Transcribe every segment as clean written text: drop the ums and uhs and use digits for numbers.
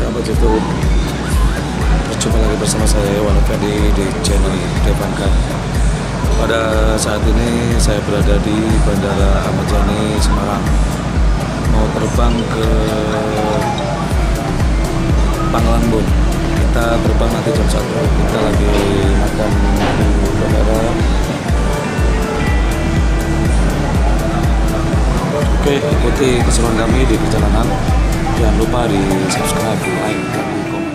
sahabat YouTube, berjumpa lagi bersama saya Iwan Effendi di channel Devanka. Pada saat ini saya berada di Bandara Ahmad Yani Semarang, mau terbang ke Panglambun. Kita terbang nanti jam 1. Kita lagi makan di bandara. Oke, ikuti keseruan kami di perjalanan. Jangan lupa di subscribe, di like, dan di komen.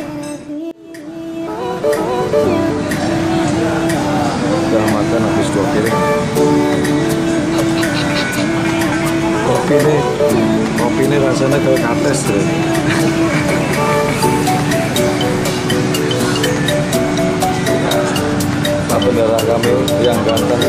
Udah makan habis 2 piring. Kopi ini rasanya kayak kates deh. Pak bendera kami yang ganteng.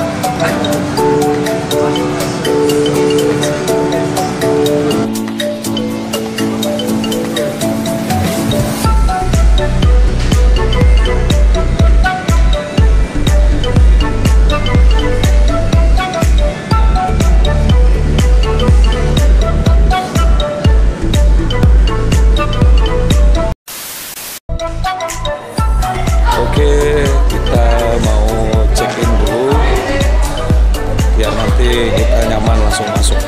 Oke, kita mau check-in dulu biar nanti kita nyaman langsung masuk.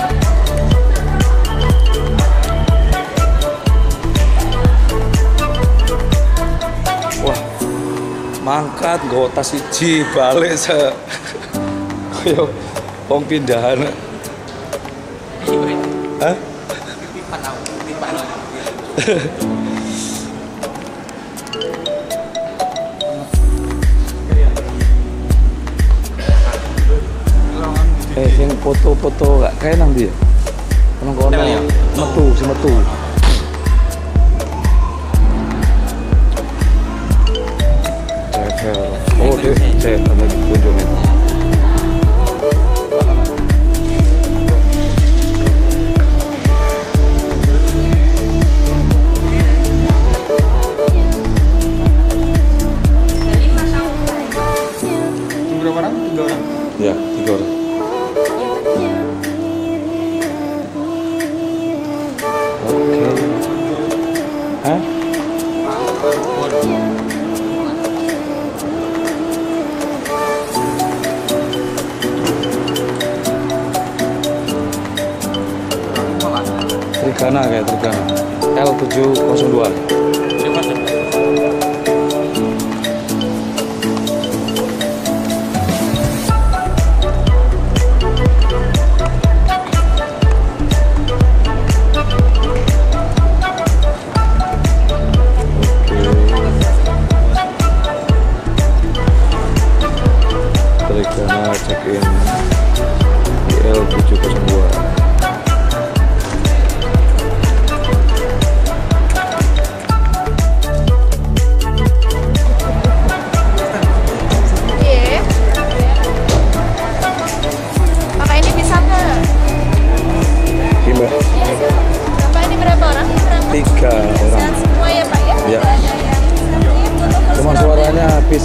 Wah, mangkat nggawa tas siji balik se koyo wong pindahan. Hah? Yang foto-foto gak kayak nang dia. Kono metu. Oh, saya lagi kunjungin. Berapa orang? 3 orang? Ya, 3 orang. Hah? Trigana kayak Trigana L702. Trigana check-in di L702. Bapak ini berapa orang? 3 orang. Sehat semua ya Pak ya? Ya. Foto Cuma suaranya habis.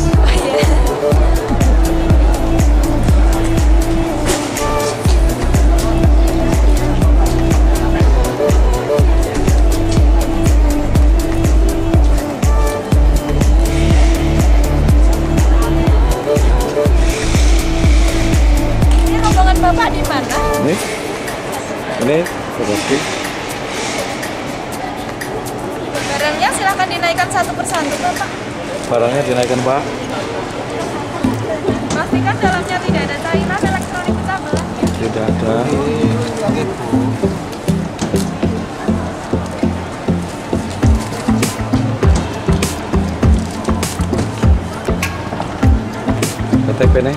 Ini rombongan Bapak di mana? Ini Bapak. Barangnya silahkan dinaikkan satu persatu Bapak. Barangnya dinaikkan Pak. Pastikan dalamnya tidak ada cairan elektronik tabel. Tidak ada. KTP nih.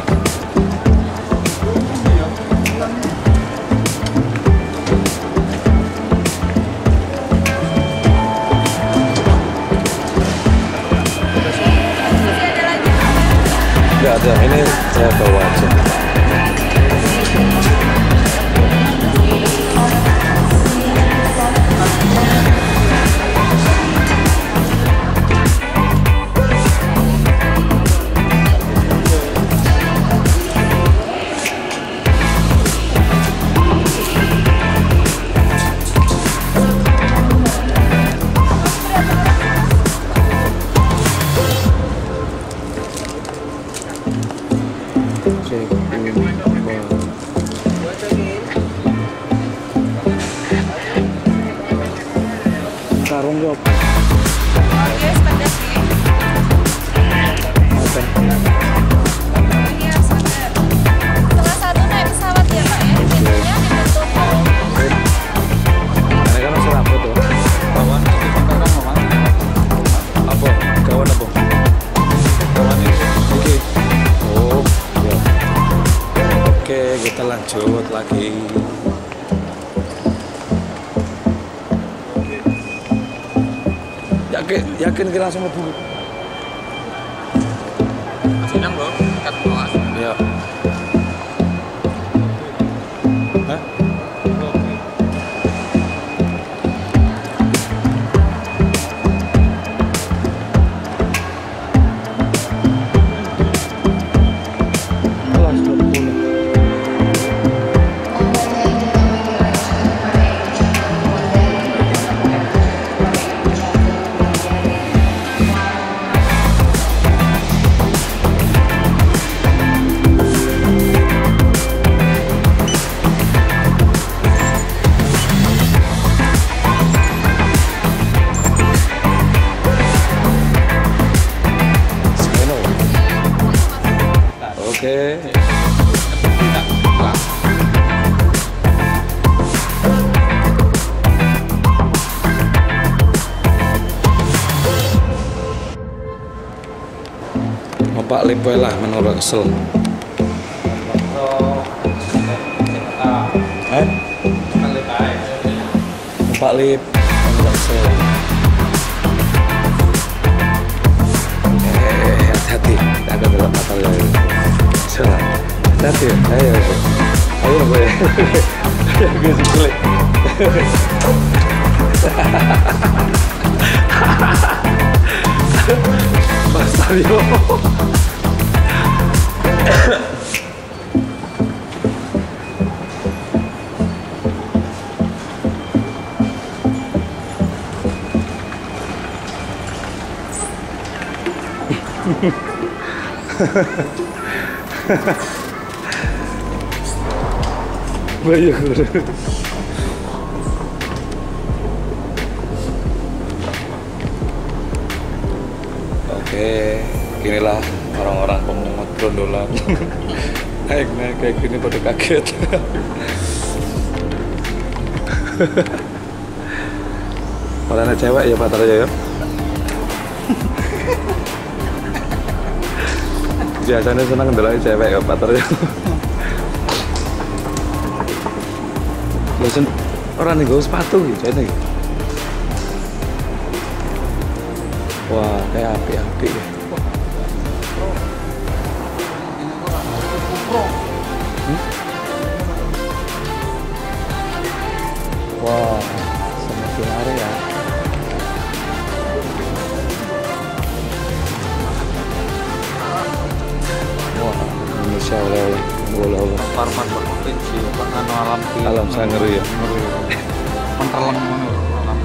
Tidak ada, ini saya bawa aja. sarung kok. Oke, standar sih. Iya, standar. Salah satu naik pesawat ya Pak ya. Jadinya dibentuk Ini kan masih apa tuh? Kawan itu sekarang memang Apa? Kawan apa? kawan itu. Oke. Oh, ya. Oke, kita lanjut lagi. Yakin kita langsung lebih. Masih nang loh, kat bawah. Ya. Hah? Kelas 20. Seno. Oke. Pak Lipo lah menurut kesel. Pak Lip menurut kesel. Hati-hati, ada dalam mata ya. Salah. Hati, ayo, boy. Gue sulit. Mas Tario. Bayu. Oke, inilah orang-orang pemungut brondolan. Naik kayak gini pada kaget. Orangnya cewek ya Pak Tarjo ya. Biasanya senang ndelok cewek ya Pak Tarjo. Bosen orang nih sepatu gitu ini. Wah, kayak api-api ya. Wah, semakin area. Wah, Indonesia oleh-oleh. Parman berpotensi bahkan Alam saya ngeri ya. menterleng alam.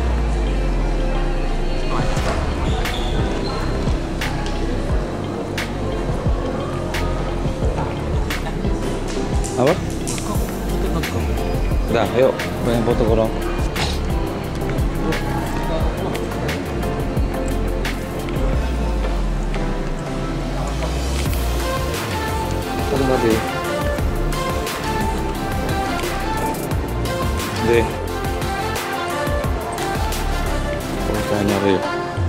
Apa? Udah, ayo, pengen foto korong. Foto tadi. Deh. Fotonya Rio.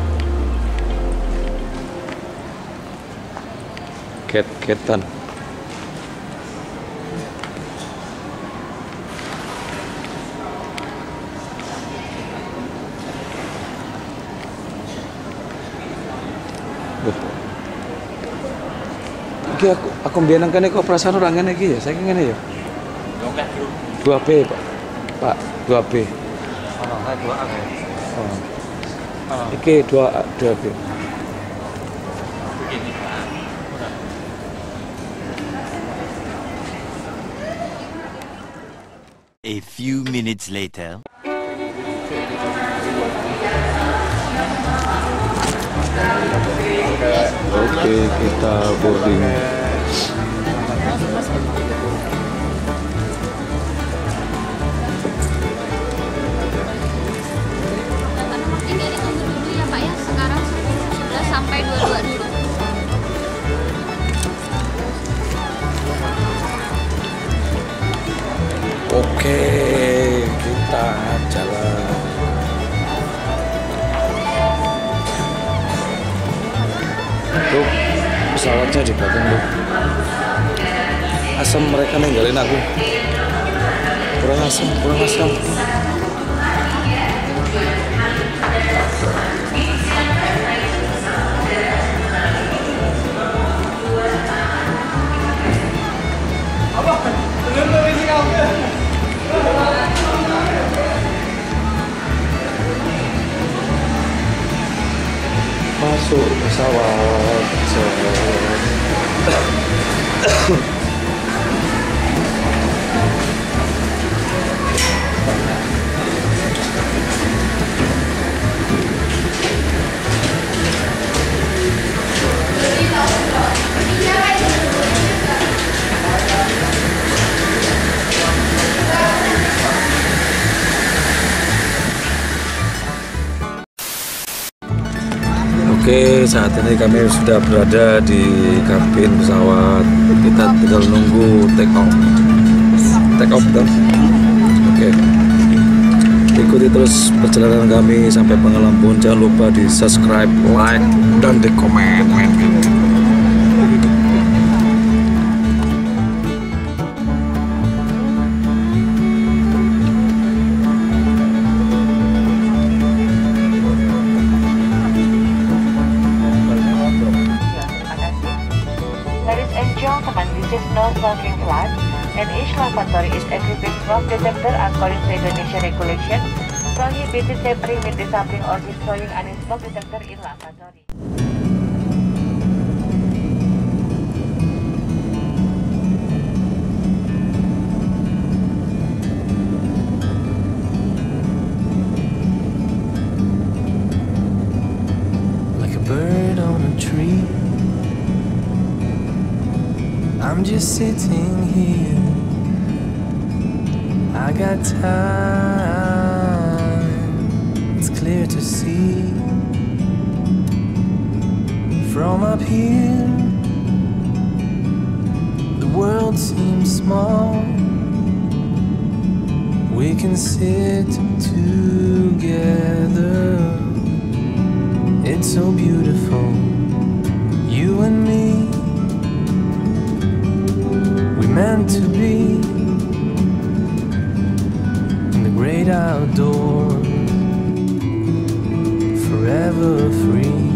Ket-ketan. Iki aku mbiyen nang kene kok perasaan ora ngene iki ya, saiki ngene ya. 2B, Pak. Pak, 2B. Ono kae 2A kae. Oh. Iki 2B. A few minutes later. Oke, kita boarding. ini pesawatnya di belakang loh. Asam mereka ninggalin aku. Kurang asam. Masuk pesawat. Oke, saat ini kami sudah berada di kabin pesawat. Kita tinggal nunggu take off kan? Oke. Ikuti terus perjalanan kami sampai Pangalampun. Jangan lupa di subscribe, like, dan di komen. Ladies and gentlemen, this is no smoking flight, and each lavatory is equipped with smoke detector according to Indonesia regulation, prohibited tapering with disabling or destroying any smoke detector in lavatory. Like a bird on a tree, I'm just sitting here. I got time, it's clear to see. From up here, the world seems small. We can sit together, it's so beautiful, you and me. Meant to be in the great outdoors, forever free.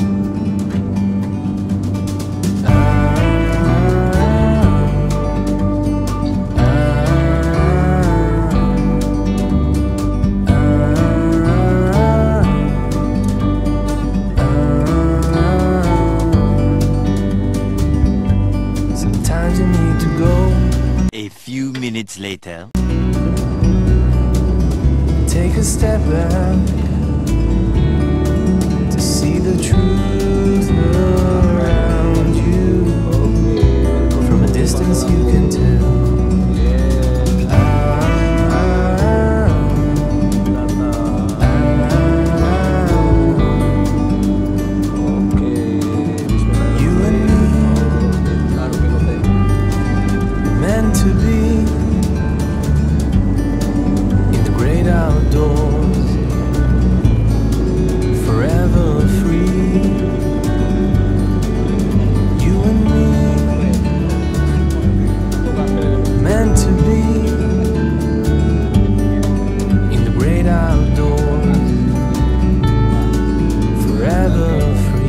Sometimes you need to go. A few minutes later. Take a step back to see the truth around you. From a distance you can tell. You and me, meant to be in the great outdoors, forever free. You and me, meant to be in the great outdoors, forever free.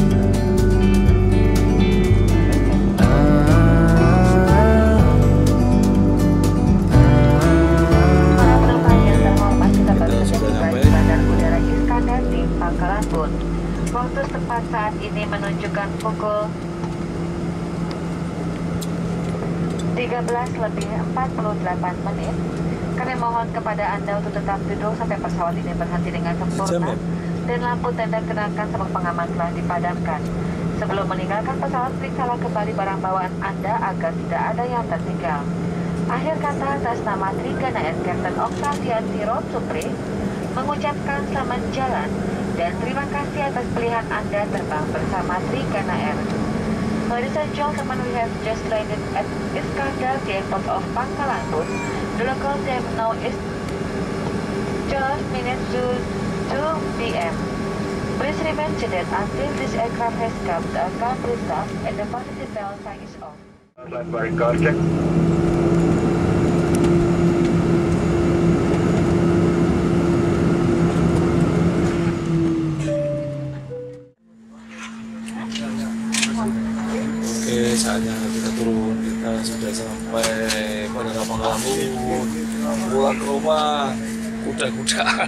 Para penumpang yang terhormat, kita baru saja tiba di Bandar Udara Iskandar di Pangkalanbun. Waktu tepat saat ini menunjukkan pukul 13:48. Kami mohon kepada Anda untuk tetap duduk sampai pesawat ini berhenti dengan sempurna dan lampu tenda kenakan sabuk pengaman telah dipadamkan. Sebelum meninggalkan pesawat, periksalah kembali barang bawaan Anda agar tidak ada yang tertinggal. Akhir kata, atas nama Trigana Air Captain Octavian Tirot Supri mengucapkan selamat jalan dan terima kasih atas pilihan Anda terbang bersama Trigana Air. Ladies and gentlemen, we have just landed at Iskandar, the airport of Pangkalanbun. The local time now is 12 minutes to 2 p.m. Please be mentioned that until this aircraft has come, the account will stop and the positive bell sign is off. Oke, saatnya kita turun. Kita sudah sampai Bandara Pangkalan Bun. Pulang ke rumah, kuda-kudaan.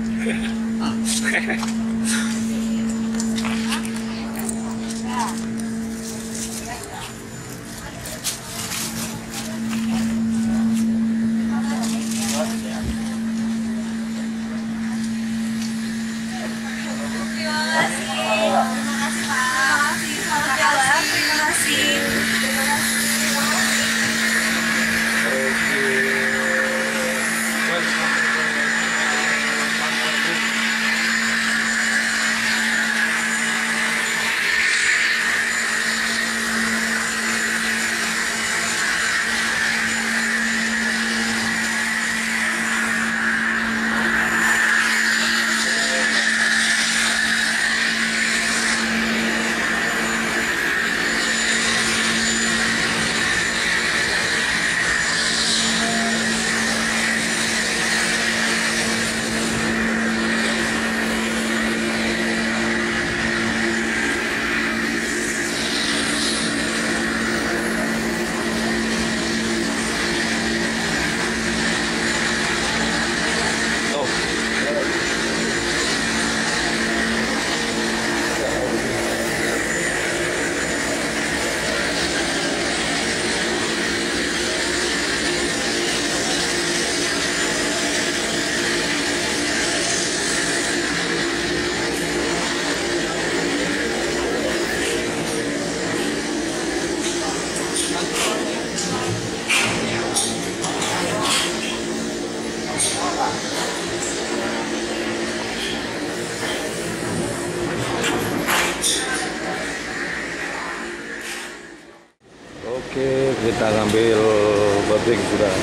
Oke, kita ngambil boarding sudah.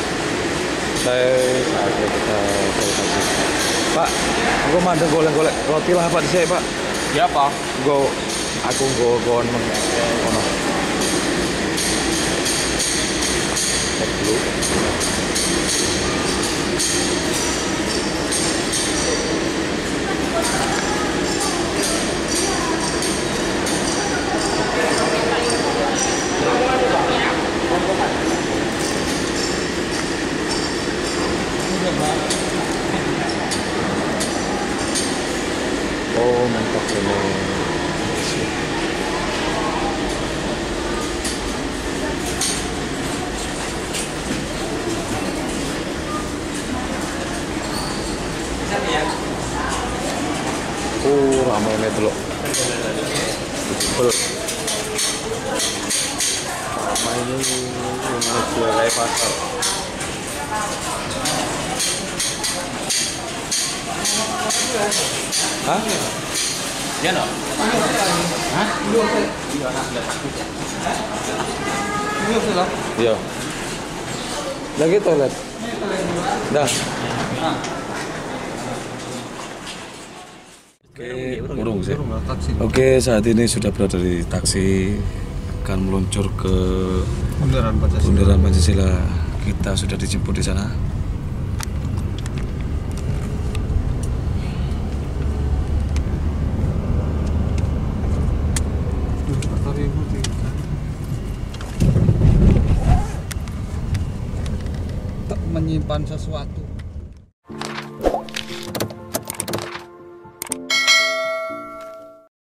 Saatnya kita taksi. Pak, aku mandeng golek-golek roti lah Pak disini Pak. Ya apa? Aku go ono. Cek dulu. Oh, mantap ini. Ramai ini dulu. Betul. Ramai ini menuju kayak pasar. Hah? Ya no? Hah? Iya. Lagi toilet. Dah. Burung sih. Oke, saat ini sudah berada di taksi, akan meluncur ke Bundaran Pancasila. Kita sudah dijemput di sana. Menyimpan sesuatu.